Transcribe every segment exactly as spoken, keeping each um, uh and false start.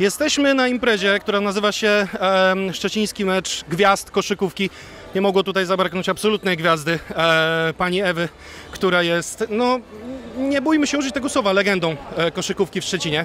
Jesteśmy na imprezie, która nazywa się e, Szczeciński Mecz Gwiazd Koszykówki. Nie mogło tutaj zabraknąć absolutnej gwiazdy, e, pani Ewy, która jest, no nie bójmy się użyć tego słowa, legendą e, koszykówki w Szczecinie.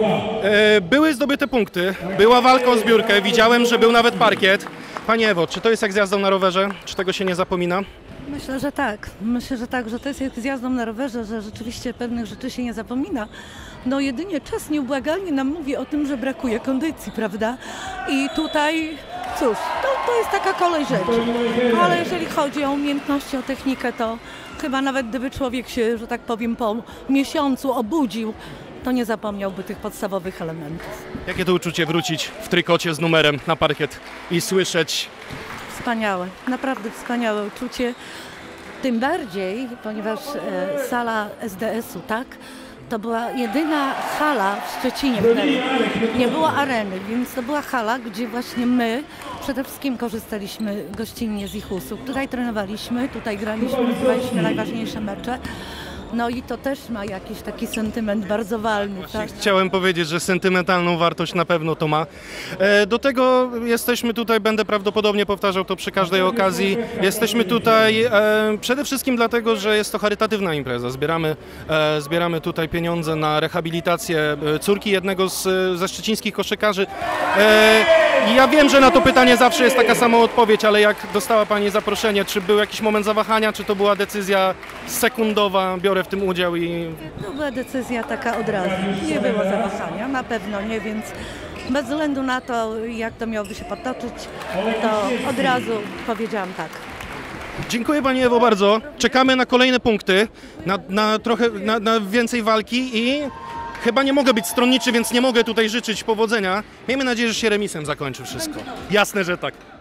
E, były zdobyte punkty, była walka o zbiórkę, widziałem, że był nawet parkiet. Pani Ewo, czy to jest jak z jazdą na rowerze? Czy tego się nie zapomina? Myślę, że tak. Myślę, że tak, że to jest jak z jazdą na rowerze, że rzeczywiście pewnych rzeczy się nie zapomina. No jedynie czas nieubłagalnie nam mówi o tym, że brakuje kondycji, prawda? I tutaj, cóż, to, to jest taka kolej rzeczy. Ale jeżeli chodzi o umiejętności, o technikę, to chyba nawet gdyby człowiek się, że tak powiem, po miesiącu obudził, to nie zapomniałby tych podstawowych elementów. Jakie to uczucie wrócić w trykocie z numerem na parkiet i słyszeć? Wspaniałe, naprawdę wspaniałe uczucie. Tym bardziej, ponieważ e, sala S D S-u, tak, to była jedyna hala w Szczecinie wtedy. Nie było areny, więc to była hala, gdzie właśnie my przede wszystkim korzystaliśmy gościnnie z ich usług. Tutaj trenowaliśmy, tutaj graliśmy, graliśmy najważniejsze mecze. No i to też ma jakiś taki sentyment bardzo walny. Tak? Chciałem powiedzieć, że sentymentalną wartość na pewno to ma. E, do tego jesteśmy tutaj, będę prawdopodobnie powtarzał to przy każdej okazji, jesteśmy tutaj e, przede wszystkim dlatego, że jest to charytatywna impreza. Zbieramy, e, zbieramy tutaj pieniądze na rehabilitację córki jednego z, ze szczecińskich koszykarzy. E, ja wiem, że na to pytanie zawsze jest taka sama odpowiedź, ale jak dostała Pani zaproszenie, czy był jakiś moment zawahania, czy to była decyzja sekundowa, biorę w tym udział i... To była decyzja taka od razu. Nie było zawahania, na pewno nie, więc bez względu na to, jak to miałoby się potoczyć, to od razu powiedziałam tak. Dziękuję Pani Ewo bardzo. Czekamy na kolejne punkty, na, na trochę na, na więcej walki i chyba nie mogę być stronniczy, więc nie mogę tutaj życzyć powodzenia. Miejmy nadzieję, że się remisem zakończy wszystko. Jasne, że tak.